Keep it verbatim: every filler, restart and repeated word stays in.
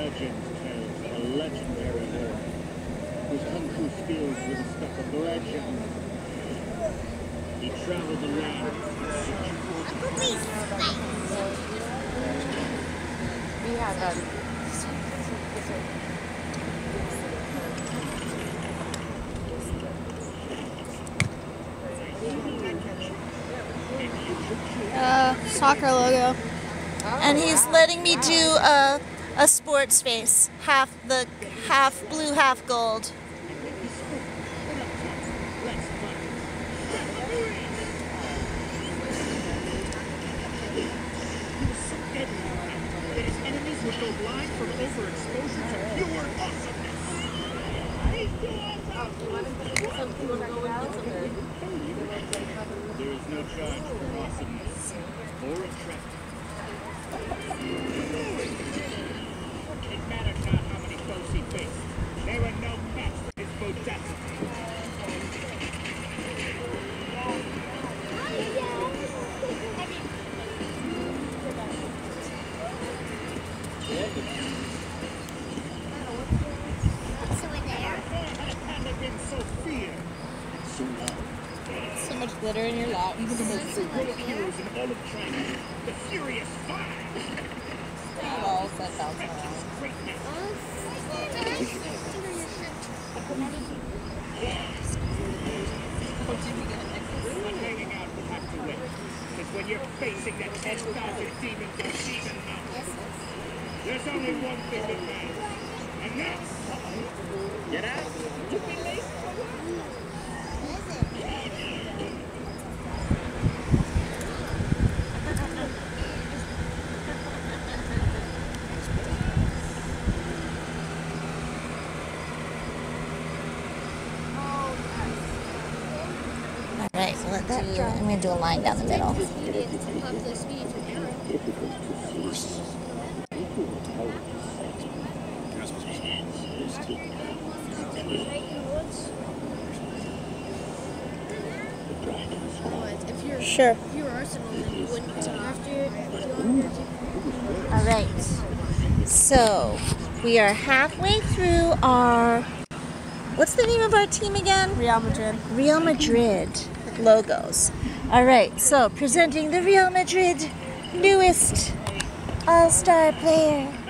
legend tells of a legendary hero whose kung fu skills were the stuff of legend. He traveled the land in search of We have um, uh, soccer logo. And he's letting me do a, a sports face, half the half blue, half gold. His enemies would go blind from overexposure to pure awesomeness. There is no charge for awesomeness or attraction. It mattered not how many foes he faced. There were no match for his bodacity. So much glitter in your lap. Even the most heroic heroes in all of China, the Furious Five. all set down around. Hanging out will have to wait. Because when you're facing that ten thousand demons on Demon Mountain, there's only one thing that matters. And that's... Get out! You be late for work! Alright, so let that dry. I'm going to do a line down the middle. Sure. Alright, so we are halfway through our, what's the name of our team again? Real Madrid. Real Madrid logos. Alright, so presenting the Real Madrid newest all-star player.